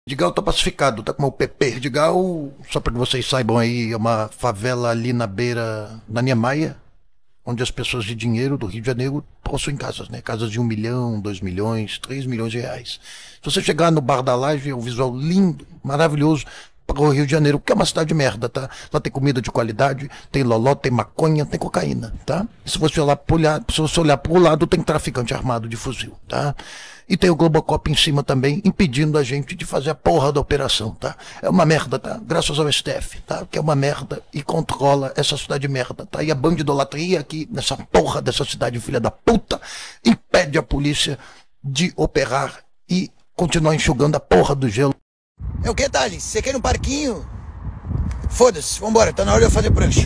Digal tá pacificado, tá com o PP. Digal, só para que vocês saibam aí, é uma favela ali na beira da Niemeyer, onde as pessoas de dinheiro do Rio de Janeiro possuem casas, né? Casas de 1 milhão, 2 milhões, 3 milhões de reais. Se você chegar no Bar da Laje, é um visual lindo, maravilhoso, para o Rio de Janeiro, que é uma cidade de merda, tá? Lá tem comida de qualidade, tem loló, tem maconha, tem cocaína, tá? Se você olhar pro lado, tem traficante armado de fuzil, tá? E tem o Globocop em cima também, impedindo a gente de fazer a porra da operação, tá? É uma merda, tá? Graças ao STF, tá? Que é uma merda e controla essa cidade de merda, tá? E a bandidolatria aqui, nessa porra dessa cidade filha da puta, impede a polícia de operar e continuar enxugando a porra do gelo. É o que, Thales? Você quer ir no parquinho? Foda-se, vambora, tá na hora de eu fazer prancha.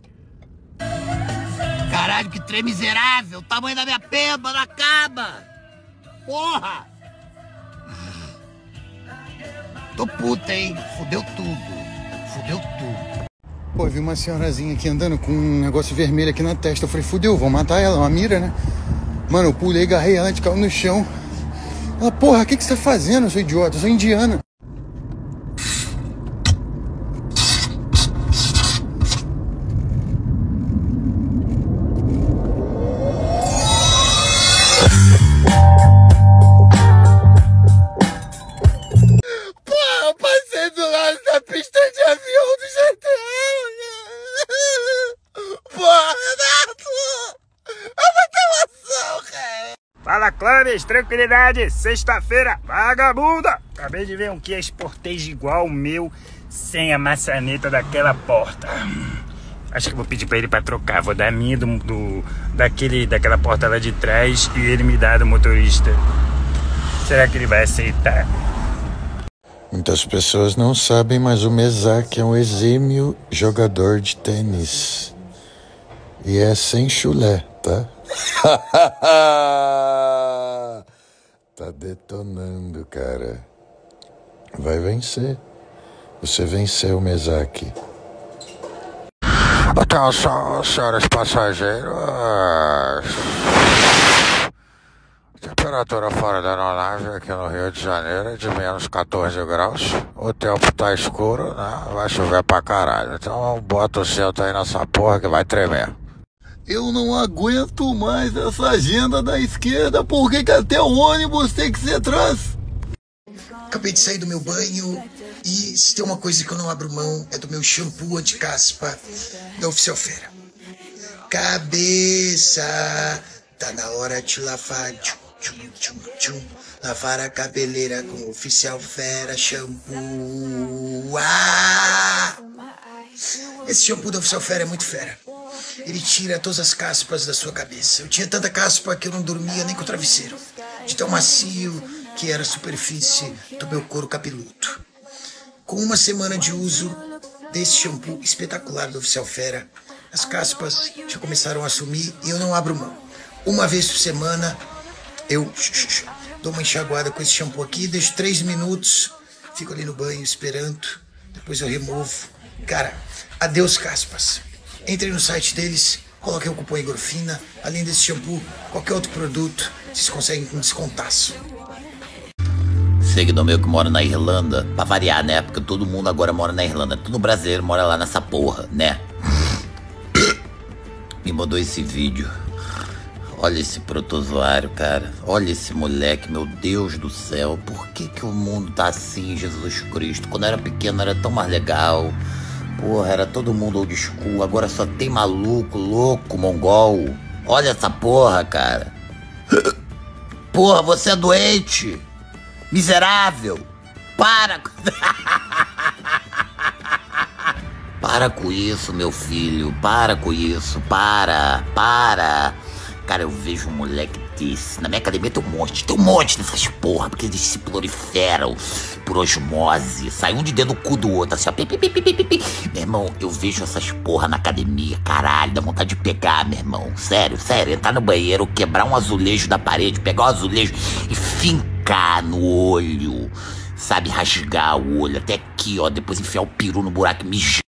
Caralho, que trem miserável! O tamanho da minha pemba não acaba! Porra! Tô puta, hein? Fudeu tudo. Fudeu tudo. Pô, eu vi uma senhorazinha aqui andando com um negócio vermelho aqui na testa. Eu falei, fudeu, vou matar ela, uma mira, né? Mano, eu pulei, agarrei ela, a gente caiu no chão. Ela, porra, o que você tá fazendo, eu sou idiota, eu sou indiana. Eu passei do lado da pista de avião do GTL. Porra, Renato! É uma emoção, cara. Fala, Clãs, tranquilidade, sexta-feira, vagabunda! Acabei de ver um Kia Sportage igual o meu, sem a maçaneta daquela porta. Acho que vou pedir pra ele pra trocar, vou dar a minha daquela porta lá de trás e ele me dá do motorista. Será que ele vai aceitar? Muitas pessoas não sabem, mas o Mesaque é um exímio jogador de tênis. E é sem chulé, tá? Tá detonando, cara. Vai vencer. Você venceu o Mesaque. Atenção, senhores passageiros. Temperatura fora da aeronave aqui no Rio de Janeiro é de menos 14 graus. O tempo tá escuro, né? Vai chover pra caralho. Então bota o centro aí nessa porra que vai tremer. Eu não aguento mais essa agenda da esquerda. Por que até o ônibus tem que ser trans? Acabei de sair do meu banho e se tem uma coisa que eu não abro mão é do meu shampoo anti-caspa da Oficial Fera. Cabeça, tá na hora de lavar, lavar a cabeleira com o Oficial Fera shampoo. Esse shampoo da Oficial Fera é muito fera. Ele tira todas as caspas da sua cabeça. Eu tinha tanta caspa que eu não dormia nem com o travesseiro, de tão macio que era a superfície do meu couro cabeludo. Com uma semana de uso desse shampoo espetacular do Oficial Fera, as caspas já começaram a sumir e eu não abro mão. Uma vez por semana eu dou uma enxaguada com esse shampoo aqui, deixo 3 minutos, fico ali no banho esperando, depois eu removo. Cara, adeus caspas. Entrem no site deles, coloquem o cupom Igorfina, além desse shampoo, qualquer outro produto, vocês conseguem com descontaço. Seguidor meu que mora na Irlanda, pra variar, né? Porque todo mundo agora mora na Irlanda. Todo brasileiro mora lá nessa porra, né? Me mandou esse vídeo. Olha esse protozoário, cara. Olha esse moleque, meu Deus do céu. Por que que o mundo tá assim, Jesus Cristo? Quando eu era pequeno era tão mais legal. Porra, era todo mundo old school. Agora só tem maluco, louco, mongol. Olha essa porra, cara. Porra, você é doente. Miserável. Para. Para com isso, meu filho. Para com isso. Para. Cara, eu vejo um moleque desse. Na minha academia tem um monte dessas porra, porque eles se proliferam por osmose. Sai um de dentro do cu do outro, assim, ó. Meu irmão, eu vejo essas porra na academia, caralho, dá vontade de pegar, meu irmão. Sério, entrar no banheiro, quebrar um azulejo da parede, pegar o azulejo e fincar no olho. Sabe, rasgar o olho até aqui, ó. Depois enfiar o peru no buraco e mijar.